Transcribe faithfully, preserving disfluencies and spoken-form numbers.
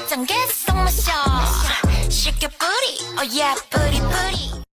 짠 계속 마셔 Shake your booty, oh yeah, booty booty